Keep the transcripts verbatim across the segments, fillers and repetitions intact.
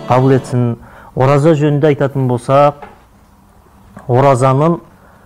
кабыл этсин. Ораза жөнүндө айтатын болсак, оразанын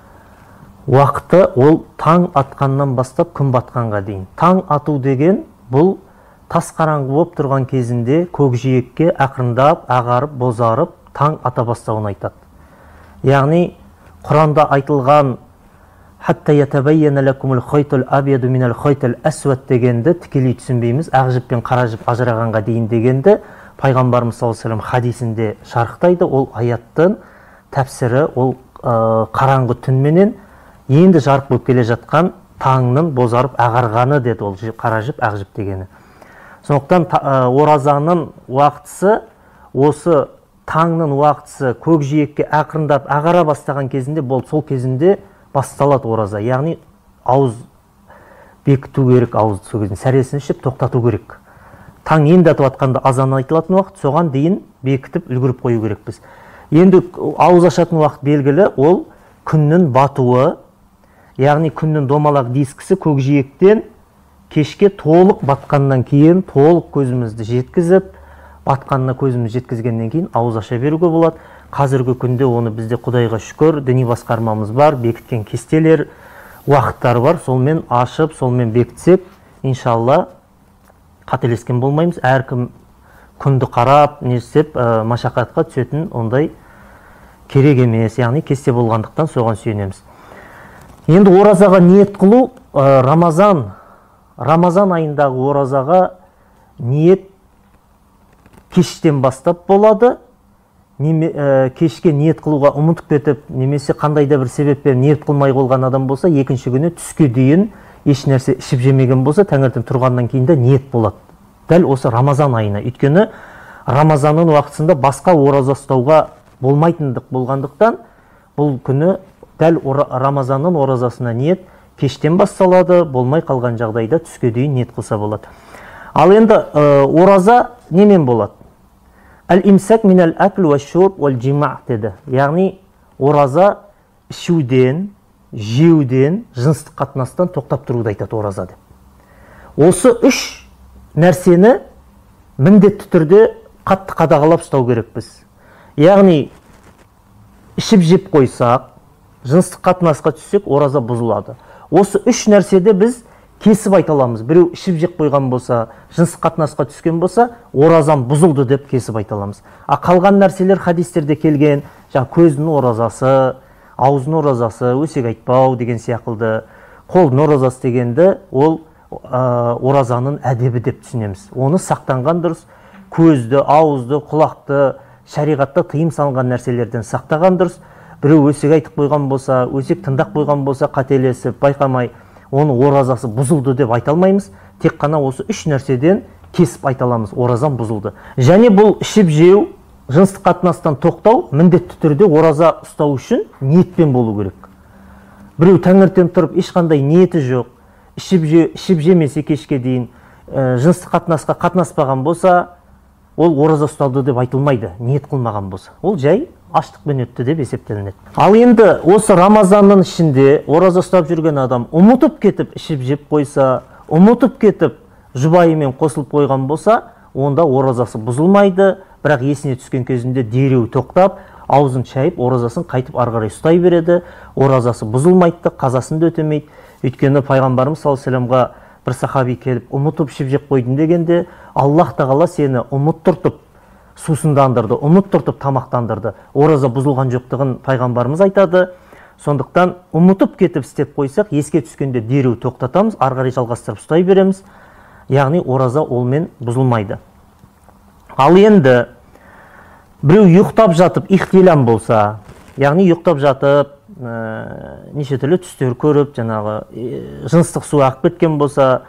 уақыты ол таң атқаннан бастап күн батқанға дейін. Таң ату деген бұл тас қараңғы болып тұрған кезінде көкжиекке ақырындап, ағарып, бозарып, таң ата бастауын айтады. Яғни Құранда айтылған «Хатта ятабайяна лакумул хайтул абияду минал хайтул асвад» дегенді тікелей түсінбейміз. Ақ жіп пен қара жіп ажырағанға дейін дегенді Пайғамбарымыз саллаллаху алейхи ва саллям хадисінде шарықтайды. Ол аяттың тәпсірі, ол қараңғы түнменен енді жарық болып келе жатқан таңның бозарып ағарғаны деді, ол қара жіп, ақ жіп дегені. Сондықтан оразаның уақытысы, осы таңның уақытысы көкжиекке ақырындап ағара бастаған кезінде, бұл сол кезінде басталады ораза. Яғни ауыз бекіту керек, ауыз сол кезінде сәресін ішіп тоқтату керек. Таң енді атып атқанда азан айтылатын уақыт, соған дейін бекітіп үлгіріп қою керекпіз. Енді ауыз ашатын уақыт белгілі, ол күннің батуы, яғни күннің домалақ дискісі көкжиектен кешке толық батқаннан кейін, толық көзімізді жеткізіп, батқанына көзімізді жеткізгеннен кейін ауыз аша беруге болады. Қазіргі күнде оны бізде Құдайға шүкір, діни басқармамыз бар, бекіткен кестелер, уақыттар бар, солмен ашып, солмен бекітсек, иншалла қателескен болмаймыз. Әркім күнді қарап, не істеп, машақатқа түсетін ондай керек емес, яғни кесте болғандықтан соған сүйенеміз. Енді оразаға ниет қылу, Рамазан, Рамазан айындағы оразаға ниет кештен бастап болады. Кешке ниет қылуға ұмытып кетіп, немесе қандай да бір себеппен ниет қылмай қойған адам болса, екінші күні түске дейін еш нәрсе ішіп жемеген болса, таңертең тұрғаннан кейін де ниет болады. Дәл осы Рамазан айына. Өйткені Рамазанның уақытысында басқа ораза ұстауға болмайтындық болғандықтан, бұл күні дәл Рамазанның оразасына ниет кештен басталады, болмай қалған жағдайда түске дейін ниет қылса болады. Ал енді ораза немен болады? Әл-имсак минал акл ва шурб вал жима деді. Яғни ораза ішуден, жеуден, жыныстық қатынастан тоқтап тұруды айтады ораза деп. Осы үш нәрсені міндетті түрде қатты қадағалап ұстау керекпіз. Яғни ішіп жеп қойсақ, жыныстық қатынасқа түссек, ораза бұзылады. Осы үш нәрседе біз кесіп айта аламыз. Біреу ішіп жеп қойған болса, жыныстық қатынасқа түскен болса, оразам бұзылды деп кесіп айта аламыз. А қалған нәрселер хадистерде келген, жаңа көздің оразасы, аузың оразасы, өсек айтпау деген сияқылды, қолдың оразасы дегенді, ол оразаның әдебі деп түсінеміз. Оны сақтанған дұрыс, көзді, ауызды, құлақты, шариғатта тыйым салынған нәрселерден сақтаған дұрыс. Біреу өсек айтып қойған болса, өсек тыңдап қойған болса, қателесіп, байқамай, оны оразасы бұзылды деп айта алмаймыз. Тек қана осы үш нәрседен кесіп айта аламыз, оразам бұзылды. Және бұл ішіп жеу, жыныстық қатынастан тоқтау міндетті түрде ораза ұстау үшін ниетпен болу керек. Біреу таңертең тұрып ешқандай ниеті жоқ, ішіп, же, ішіп жемесе кешке дейін, ә, жыныстық қатынасқа қатынаспаған болса, ол ораза ұсталды деп айтылмайды, ниет қылмаған болса. Ол жай аштықпен өтті деп есептелінеді. Ал енді осы Рамазанның ішінде ораза ұстап жүрген адам ұмытып кетіп ішіп жеп қойса, ұмытып кетіп жұбайымен қосылып қойған болса, онда оразасы бұзылмайды, бірақ есіне түскен кезінде дереу тоқтап, аузын шайып, оразасын қайтып ары қарай ұстай береді. Оразасы бұзылмайды, қазасын да өтемейді. Өйткені Пайғамбарымыз саллаллаху алейхи ва саллямға бір сахаби келіп, ұмытып ішіп жеп қойдың дегенде, Аллах тағала сені ұмыттыртып сусындандырды, ұмыттыртып тамақтандырды. Ораза бұзылған жоқтығын Пайғамбарымыз айтады. Сондықтан ұмытып кетіп істеп қойсақ, еске түскенде дереу тоқтатамыз, ары қарай жалғастырып ұстай береміз. Яғни ораза олмен бұзылмайды. Ал енді біреу ұйықтап жатып ихтилам болса, яғни ұйықтап жатып, ә, неше түрлі түстер көріп, жаңағы жыныстық су ағып кеткен болса,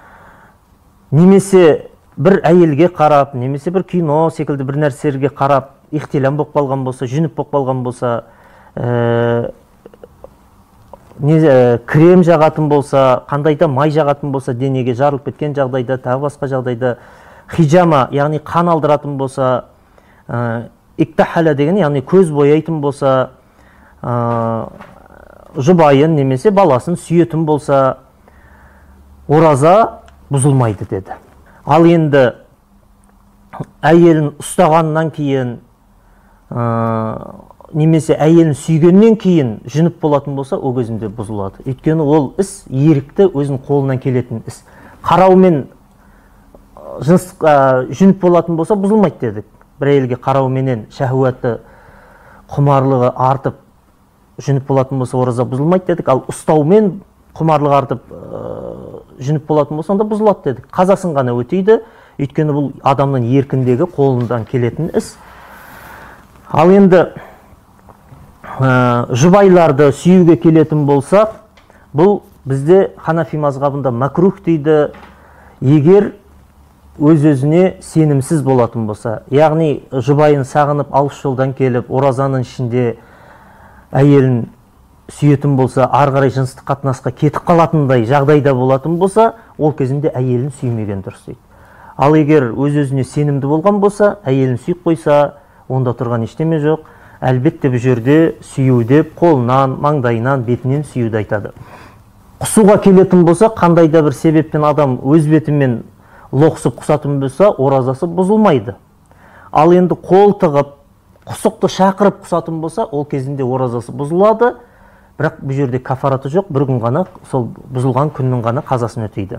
немесе бір әйелге қарап, немесе бір кино секілді бір нәрселерге қарап, ихтилам болып қалған болса, жүніп болып қалған болса, ә, не, ә, крем жағатын болса, қандай да май жағатын болса, денеге жарылып кеткен жағдайда, тағы басқа жағдайда, хижама, яғни қан алдыратын болса, ә, иктахала деген, яғни көз бояйтын болса, ә, жұбайын немесе баласын сүйетін болса, ораза бұзылмайды деді. Ал енді әйелін ұстағаннан кейін ә, немесе әйелін сүйгеннен кейін жүніп болатын болса, ол кезінде бұзылады. Өйткені ол іс ерікті өзінің қолынан келетін іс. Қараумен жыныс ә, жүніп болатын болса бұзылмайды дедік. Бір әйелге қарауменен шахуаты, құмарлығы артып жүніп болатын болса ораза бұзылмайды дедік. Ал ұстаумен құмарлығы артып ә, жүніп болатын болса онда бұзылады дедік. Қазасын ғана өтейді. Өйткені бұл адамның еркіндегі қолынан келетін іс. Ал енді ә, жұбайларды сүюге келетін болсақ, бұл бізде Ханафи мазхабында макрух дейді, егер өз-өзіне сенімсіз болатын болса. Яғни жұбайын сағынып алыс жолдан келіп, оразаның ішінде әйелін сүйетін болса, ары қарай жыныстық қатынасқа кетіп қалатындай жағдайда болатын болса, ол кезінде әйелін сүймеген дұрыс дейді. Ал егер өз-өзіне сенімді болған болса, әйелін сүйіп қойса, онда тұрған ештеме жоқ. Әлбетте бұл жерде сүю деп қолынан, маңдайынан, бетінен сүюді айтады. Құсуға келетін болса, қандай да бір себеппен адам өз бетімен лоқсып құсатын болса, оразасы бұзылмайды. Ал енді қол тығып, құсықты шақырып құсатын болса, ол кезінде оразасы бұзылады. Бірақ бұл жерде кафараты жоқ, бір күн ғана, сол бұзылған күннің ғана қазасын өтейді.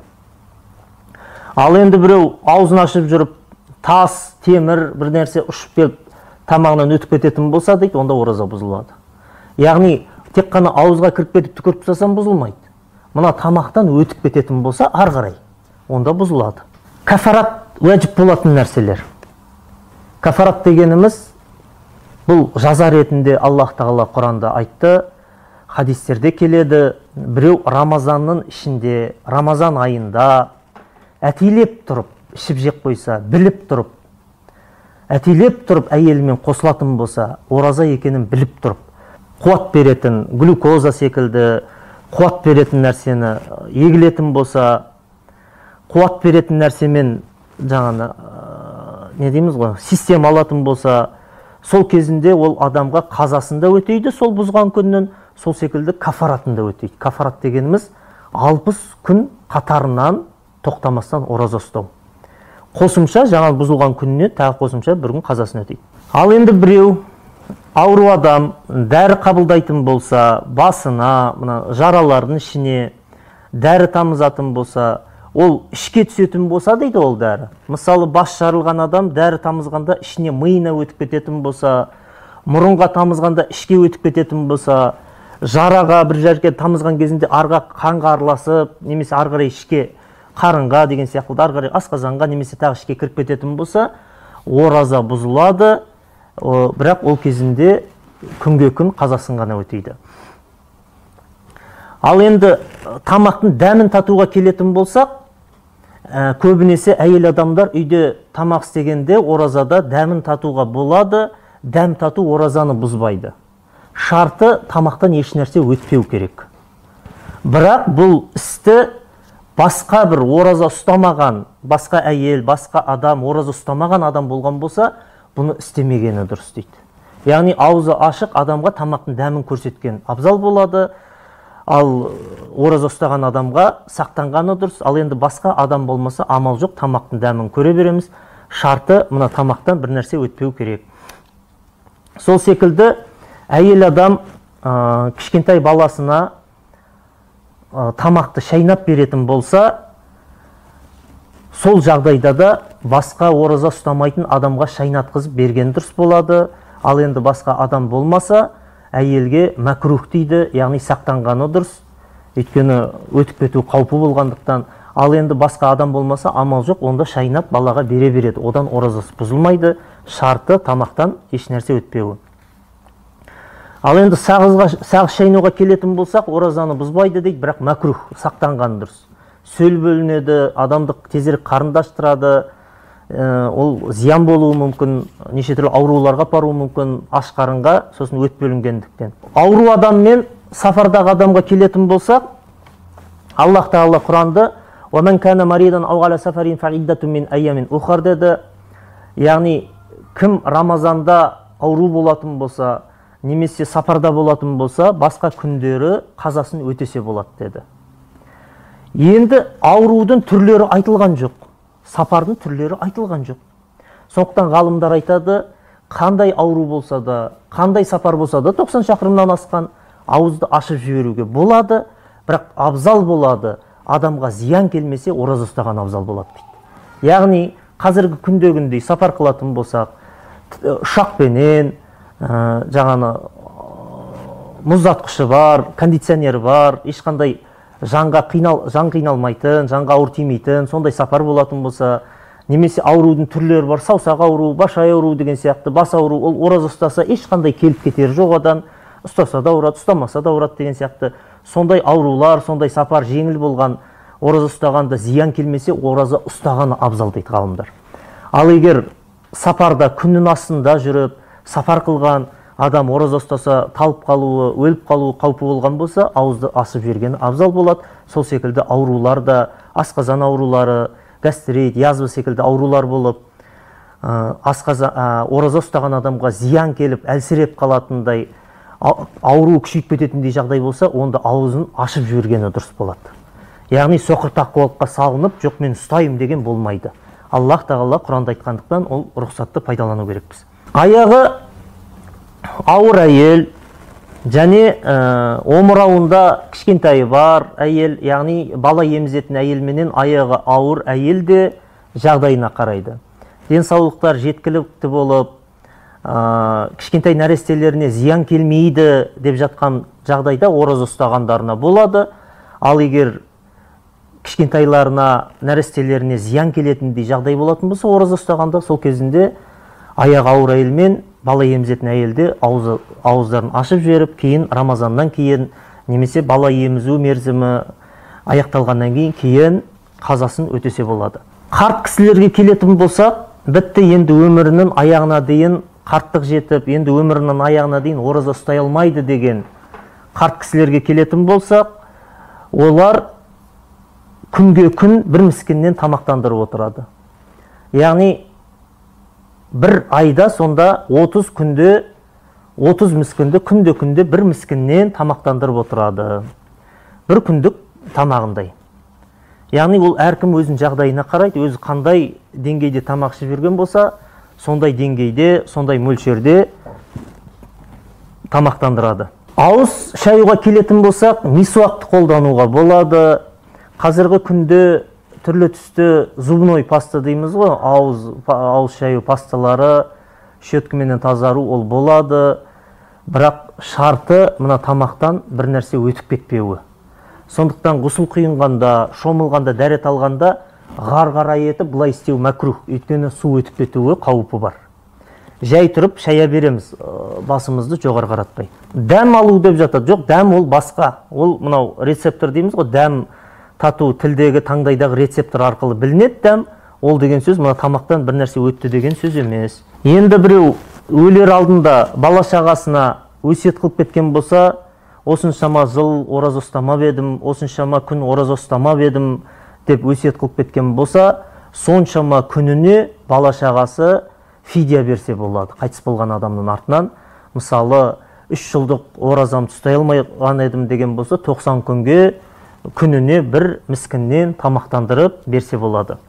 Ал енді біреу аузын ашып жүріп, тас, темір, бір нәрсе ұшып келіп, тамағынан өтіп кететін болса дейді, онда ораза бұзылады. Яғни, тек қана ауызға кіріп кетіп түкіріп тастасам бұзылмайды. Мына тамақтан өтіп кететін болса, ары қарай, онда бұзылады. Кафарат уәжіп болатын нәрселер. Кафарат дегеніміз, бұл жаза ретінде Аллах Тағала Құранда айтты, хадистерде келеді. Біреу Рамазанның ішінде, Рамазан айында әтейлеп тұрып, ішіп жеп қойса, біліп тұрып, әтейлеп тұрып әйелімен қосылатын болса, ораза екенін біліп тұрып, қуат беретін, глюкоза секілді қуат беретін нәрсені егілетін болса, қуат беретін нәрсемен жаңағы не дейміз ғой, система алатын болса, сол кезінде ол адамға қазасында өтейді, сол бұзған күннен, сол секілді кафаратында өтейді. Кафарат дегеніміз алпыс күн қатарынан тоқтамастан ораза ұстау. Қосымша, жаңа бұзылған күніне тағы қосымша бір күн қазасын өтейді. Ал енді біреу ауру адам дәрі қабылдайтын болса, басына, мына жаралардың ішіне дәрі тамызатын болса, ол ішке түсетін болса дейді ол дәрі. Мысалы, бас жарылған адам дәрі тамызғанда ішіне миына өтіп кететін болса, мұрынға тамызғанда ішке өтіп кететін болса, жараға бір жерге тамызған кезінде арға қанға араласып, немесе ары қарай ішке қарынға деген сияқты, ары қарай асқазанға немесе тағы ішке кіріп кететін болса, ораза бұзылады, бірақ ол кезінде күнге күн қазасын ғана өтейді. Ал енді тамақтың дәмін татуға келетін болсақ, көбінесе әйел адамдар үйде тамақ істегенде оразада дәмін татуға болады, дәм тату оразаны бұзбайды. Шарты тамақтан еш нәрсе өтпеу керек. Бірақ бұл істі басқа бір ораза ұстамаған, басқа әйел, басқа адам, ораза ұстамаған адам болған болса, бұны істемегені дұрыс дейді. Яғни аузы ашық адамға тамақтың дәмін көрсеткен абзал болады, ал ораза ұстаған адамға сақтанғаны дұрыс. Ал енді басқа адам болмаса, амал жоқ, тамақтың дәмін көре береміз. Шарты мына тамақтан бір нәрсе өтпеу керек. Сол секілді әйел адам ә, кішкентай баласына ә, тамақты шайнап беретін болса, сол жағдайда да басқа ораза ұстамайтын адамға шайнатқызып берген дұрыс болады. Ал енді басқа адам болмаса, әйелге мәкрух дейді, яғни сақтанғаны дұрыс. Өйткені өтіп кету қаупі болғандықтан. Ал енді басқа адам болмаса, амал жоқ, онда шайнап балаға бере береді. Одан оразасы бұзылмайды, шарты тамақтан еш нәрсе өтпеуі. Ал енді сағыз шайнауға келетін болсақ, оразаны бұзбайды дейді, бірақ мәкрух, сақтанғаны дұрыс. Сөл бөлінеді, адамдық тезірек қарындаштырады, ол зиян болуы мүмкін, неше түрлі ауруларға апаруы мүмкін, аш қарынға, сосын өт бөлінгендіктен. Ауру адам мен сафардағы адамға келетін болсақ, Аллах Тағала Құранда وَمَنْ كَانَ مَرِيدًا أَوْ عَلَى سَفَرٍ فَعِدَّةٌ مِنْ أَيَّامٍ أُخَرَ деді. Яғни, кім Рамазанда ауру болатын болса, немесе сапарда болатын болса, басқа күндері қазасын өтесе болады деді. Енді аурудың түрлері айтылған жоқ, сапардың түрлері айтылған жоқ. Сондықтан ғалымдар айтады, қандай ауру болса да, қандай сапар болса да, тоқсан шақырымнан асқан ауызды ашып жіберуге болады, бірақ абзал болады, адамға зиян келмесе ораза ұстаған абзал болады дейді. Яғни қазіргі күндегіндей сапар қылатын болсақ, ұшақпенен, жаңаны мұздатқышы бар, кондиционер бар, ешқандай жанға қинал, жан қиналмайтын, жанға ауыр тимейтін, сондай сапар болатын болса, немесе аурудың түрлері бар, саусақ ауру, баш ай ауру деген сияқты, бас ауру, ол ораза ұстаса ешқандай келіп кетері жоқ одан, ұстаса да ауырады, ұстамаса да ауырады деген сияқты. Сондай аурулар, сондай сапар жеңіл болған ораза ұстағанда зиян келмесе, ораза ұстағаны абзал дейді ғалымдар. Ал егер сапарда күннің астында жүріп, сапар қылған адам ораза ұстаса талып қалуы, өліп қалуы қаупі болған болса, ауызды ашып жібергені абзал болады. Сол секілді аурулар да, асқазан аурулары, гастрит, язва секілді аурулар болып, асқазан ораза ұстаған адамға зиян келіп, әлсіреп қалатындай, ауру күшейіп кететіндей жағдай болса, онда аузын ашып жібергені дұрыс болады. Яғни соқыр тақуалыққа салынып, жоқ мен ұстаймын деген болмайды. Аллах тағала Құранда айтқандықтан ол рұқсатты пайдалану керекпіз. Аяғы ауыр әйел және омырауында кішкентайы бар әйел, яғни бала емізетін әйел менен аяғы ауыр әйел де жағдайына қарайды. Денсаулықтар жеткілікті болып, кішкентай нәрестелеріне зиян келмейді деп жатқан жағдайда ораза ұстағандарына болады. Ал егер кішкентайларына, нәрестелеріне зиян келетіндей жағдай болатын болса, ораза ұстағанда сол кезінде аяғы ауыр әйел мен бала емізетін әйелде ауыздарын ашып жіберіп, кейін Рамазаннан кейін немесе бала емізу мерзімі аяқталғаннан кейін кейін қазасын өтесе болады. Қарт кісілерге келетін болсақ, бітті енді өмірінің аяғына дейін қарттық жетіп, енді өмірінің аяғына дейін ораза ұстай алмайды деген қарт кісілерге келетін болсақ, олар күнге күн бір міскіннен тамақтандырып отырады. Яғни бір айда сонда отыз күнде, отыз міскінді күнде күнде бір міскіннен тамақтандырып отырады. Бір күндік тамағындай. Яғни ол әркім өзінің жағдайына қарайды, өзі қандай деңгейде тамақ ішіп жүрген болса, сондай деңгейде, сондай мөлшерде тамақтандырады. Ауыз шаюға келетін болсақ, мисуакты қолдануға болады. Қазіргі күнде түрлі түсті зубной паста дейміз ғой, ауыз, ауыз шаю пасталары, щеткаменен тазару ол болады. Бірақ шарты мына тамақтан бір нәрсе өтіп кетпеуі. Сондықтан ғұсыл құйынғанда, шомылғанда, дәрет алғанда ғар-ғара етіп бұлай істеу мәкрух, өйткені су өтіп кетуі қаупі бар. Жай тұрып шая береміз, басымызды жоғары қаратпай. Дәм алу деп жатады. Жоқ, дәм ол басқа. Ол мынау рецептор дейміз ғой, дәм тату тілдегі таңдайдағы рецептор арқылы білінеді дәм. Ол деген сөз мына тамақтан бір нәрсе өтті деген сөз емес. Енді біреу өлер алдында бала шағасына өсиет қылып кеткен болса, осыншама жыл ораза ұстамап едім, осыншама күн ораза ұстамап едім деп өсиет қылып кеткен болса, соншама күніне бала шағасы фидия берсе болады. Қайтыс болған адамның артынан, мысалы, үш жылдық оразамды ұстай алмаған едім деген болса, тоқсан күнге күніне бір міскіннен тамақтандырып берсе болады.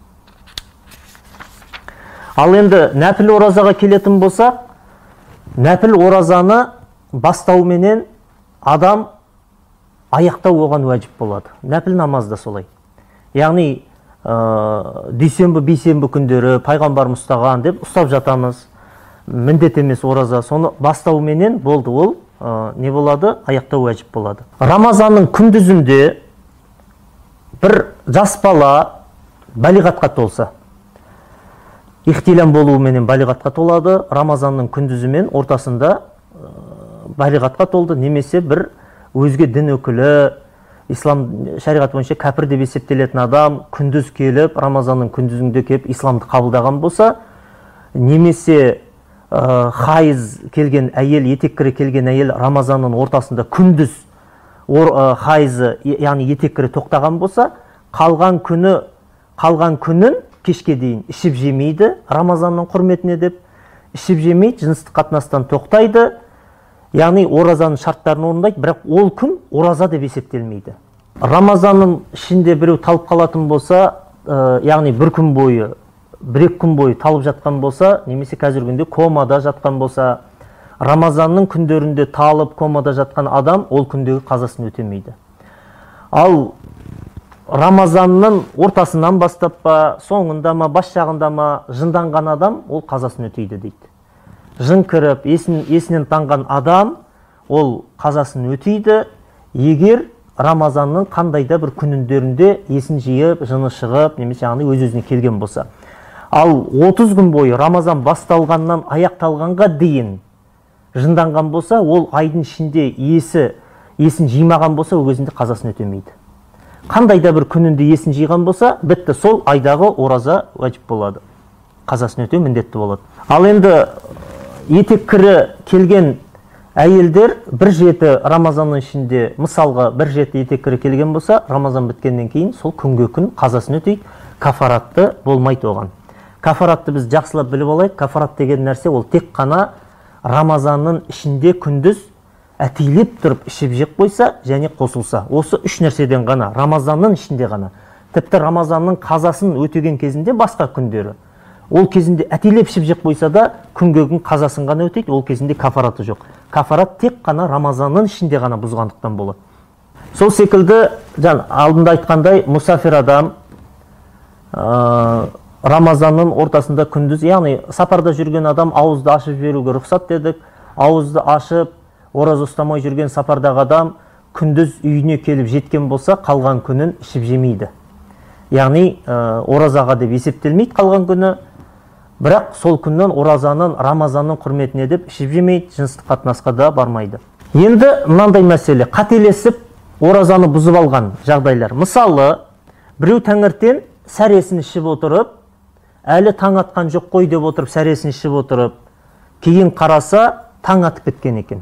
Ал енді нәпіл оразаға келетін болса, нәпіл оразаны бастауменен адам аяқтау оған уәжіп болады. Нәпіл намаз да солай. Яғни дүйсенбі, бейсенбі күндері пайғамбарымыз ұстаған деп ұстап жатамыз. Міндет емес ораза. Соны бастауменен болды, ол не болады? Аяқтау уәжіп болады. Рамазанның күндізінде бір жас бала балиғатқа толса, ихтилам болуыменен балиғатқа толады. Рамазанның күндізі мен ортасында балиғатқа толды, немесе бір өзге дін өкілі, ислам шариғат бойынша кәпір деп есептелетін адам күндіз келіп, Рамазанның күндізінде келіп исламды қабылдаған болса, немесе хайыз келген әйел, етеккірі келген әйел Рамазанның ортасында күндіз хайызы, яғни етеккірі тоқтаған болса, қалған күні, қалған күнін кешке дейін ішіп жемейді, Рамазанның құрметіне деп ішіп жемейді, жыныстық қатынастан тоқтайды, яғни оразаның шарттарын орындайды, бірақ ол күн ораза деп есептелмейді. Рамазанның ішінде біреу талып қалатын болса, яғни бір күн бойы бір екі күн бойы талып жатқан болса, немесе қазіргі күнде комада жатқан болса, Рамазанның күндерінде талып комада жатқан адам ол күндегі қазасын өтемейді. Ал Рамазанның ортасынан бастап па, соңында ма, бас жағында ма жынданған адам ол қазасын өтейді дейді. Жын кіріп, есін, есінен танған адам ол қазасын өтейді, егер Рамазанның қандайда бір күніндерінде есін жиып, жыны шығып, немесе яғни өз-өзіне келген болса. Ал отыз күн бойы Рамазан басталғаннан аяқталғанға дейін жынданған болса, ол айдың ішінде есі, есін жимаған болса, ол өзінде қазасын өтемейді. Қандайда бір күнінде есін жиған болса, бітті, сол айдағы ораза уәжіп болады. Қазасын өтеу міндетті болады. Ал енді етек кірі келген әйелдер бір жеті Рамазанның ішінде, мысалға бір жеті етек кірі келген болса, Рамазан біткеннен кейін сол күнге күн қазасын өтейді, кафаратты болмайды оған. Кафаратты біз жақсылап біліп алайық. Кафарат деген нәрсе ол тек қана Рамазанның ішінде күндіз әтейлеп тұрып ішіп жеп қойса және қосылса. Осы үш нәрседен ғана, Рамазанның ішінде ғана. Тіпті Рамазанның қазасын өтеген кезінде басқа күндері. Ол кезінде әтейлеп ішіп жеп қойса да күнге күн қазасын ғана өтейді, ол кезінде кафараты жоқ. Кафарат тек қана Рамазанның ішінде ғана бұзғандықтан болады. Сол секілді, жан алдында айтқандай, мұсафир адам Рамазанның ортасында күндіз, яғни сапарда жүрген адам ауызды ашып жіберуге рұқсат дедік. Ауызды ашып, ораза ұстамай жүрген сапардағы адам күндіз үйіне келіп жеткен болса, қалған күнін ішіп жемейді. Яғни оразаға деп есептелмейді қалған күні, бірақ сол күннен оразаның, Рамазанның құрметіне деп ішіп жемейді, жыныстық қатынасқа да бармайды. Енді мынандай мәселе, қателесіп оразаны бұзып алған жағдайлар. Мысалы, біреу таңертең сәресін ішіп отырып, әлі таң атқан жоқ қой деп отырып, сәресін ішіп отырып, кейін қараса таң атып кеткен екен.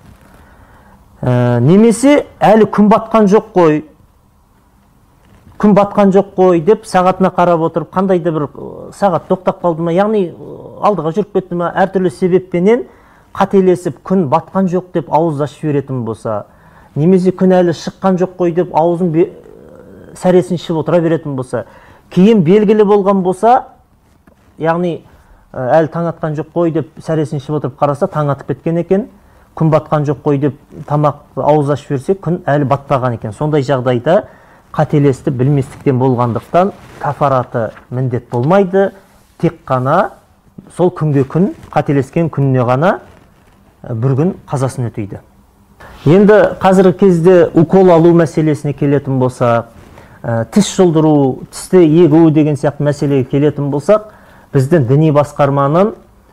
Ә, немесе әлі күн батқан жоқ қой, күн батқан жоқ қой деп сағатына қарап отырып, қандайда бір сағат тоқтап қалды ма, яғни алдыға жүріп кетті ма, әртүрлі себеппенен қателесіп күн батқан жоқ деп ауыз ашып жіберетін болса, немесе күн әлі шыққан жоқ қой деп аузын сәресін ішіп отыра беретін болса, кейін белгілі болған болса, яғни әлі таң атқан жоқ қой деп сәресін ішіп отырып қараса, таң атып кеткен екен, күн батқан жоқ қой деп тамақ ауыз ашып жіберсе, күн әлі батпаған екен. Сондай жағдайда қателесті білместіктен болғандықтан кафараты міндет болмайды, тек қана сол күнге күн, қателескен күніне ғана бір күн қазасын өтейді. Енді қазіргі кезде укол алу мәселесіне келетін болсақ, тіс жұлдыру, тісті егу деген сияқты мәселеге келетін болсақ, біздің діни басқарманың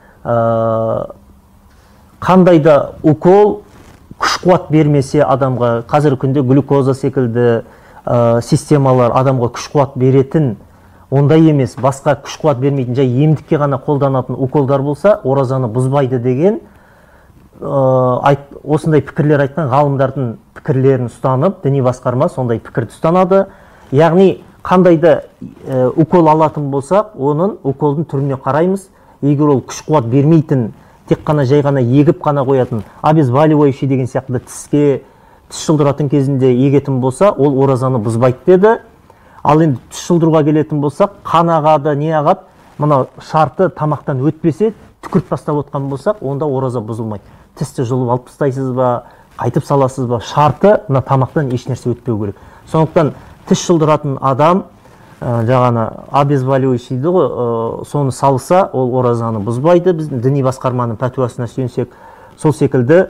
қандай да укол күш қуат бермесе адамға, қазіргі күнде глюкоза секілді системалар адамға күш қуат беретін, ондай емес, басқа күш қуат бермейтін, жай емдікке ғана қолданатын уколдар болса, оразаны бұзбайды деген осындай пікірлер айтқан ғалымдардың пікірлерін ұстанып, діни басқарма сондай пікірді ұстанады. Яғни қандайда укол алатын болсақ, оның уколдың түріне қараймыз. Егер ол күш қуат бермейтін, тек қана жай ғана егіп қана қоятын, обезболивающий деген сияқты тіске тіс жұлдыратын кезінде егетін болса, ол оразаны бұзбайды деді. Ал енді тіс жұлдыруға келетін болсақ, қан ағады, не ағады, мына шарты тамақтан өтпесе, түкіріп тастап отқан болсақ, онда ораза бұзылмайды. Тісті жұлып алып тастайсыз ба, қайтып саласыз ба, шарты мына тамақтан еш нәрсе өтпеу керек. Сондықтан тіс жұлдыратын адам жаңағы обезболивающийді ғой, соны салса, ол оразаны бұзбайды. Біздің діни басқарманың пәтуасына сүйенсек, сол секілді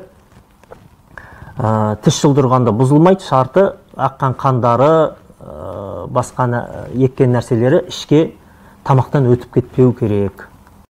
тіс жұлдырғанда бұзылмайды, шарты аққан қандары, басқа еккен нәрселері ішке тамақтан өтіп кетпеу керек.